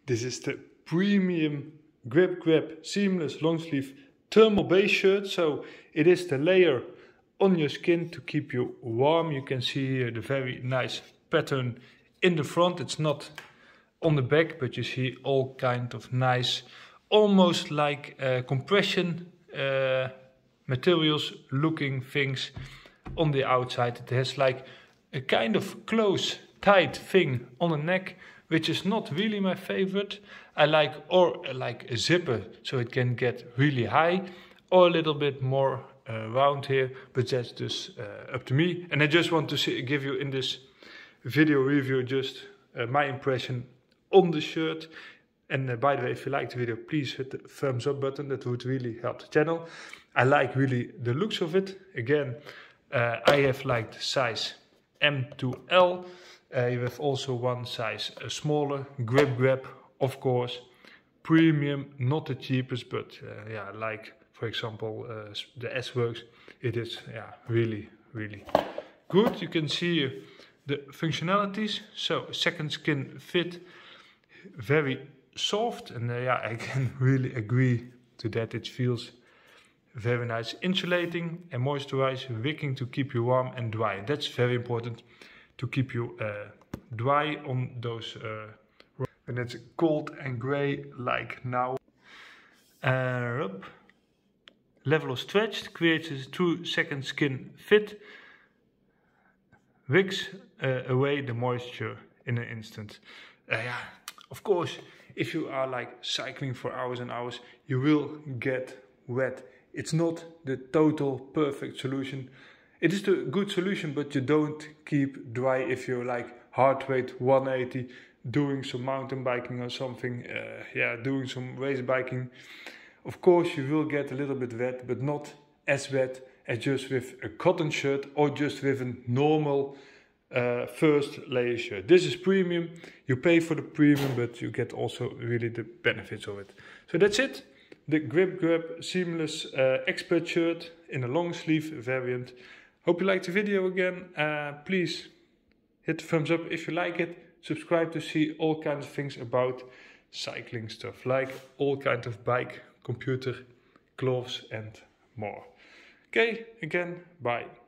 This is the premium Grip seamless long sleeve thermal base shirt. So it is the layer on your skin to keep you warm. You can see here the very nice pattern in the front. It's not on the back, but you see all kind of nice, almost like compression materials looking things on the outside. It has like a kind of close tight thing on the neck, which is not really my favorite. I like a zipper, so it can get really high, or a little bit more round here, but that's just up to me. And I just want to give you in this video review just my impression on the shirt. And by the way, if you like the video, please hit the thumbs up button. That would really help the channel. I like really the looks of it. Again, I have like the size M to L. You have also one size smaller. Grip, of course. Premium, not the cheapest, but yeah, like for example the S-Works. It is really good. You can see the functionalities. So second skin fit, very soft, and I can really agree to that. It feels very nice, insulating and moisturize, wicking to keep you warm and dry. That's very important, to keep you dry on those when it's cold and gray like now. Level of stretch creates a true second skin fit, wicks away the moisture in an instant. Of course, if you are like cycling for hours and hours, you will get wet. It's not the total perfect solution. It is the good solution, but you don't keep dry if you're like heart rate 180, doing some mountain biking or something, doing some race biking. Of course, you will get a little bit wet, but not as wet as just with a cotton shirt or just with a normal first layer shirt. This is premium. You pay for the premium, but you get also really the benefits of it. So that's it. The Grip seamless expert shirt in a long sleeve variant. Hope you liked the video again. Please hit the thumbs up if you like it. Subscribe to see all kinds of things about cycling stuff, like all kinds of bike, computer, gloves and more. Okay, again, bye.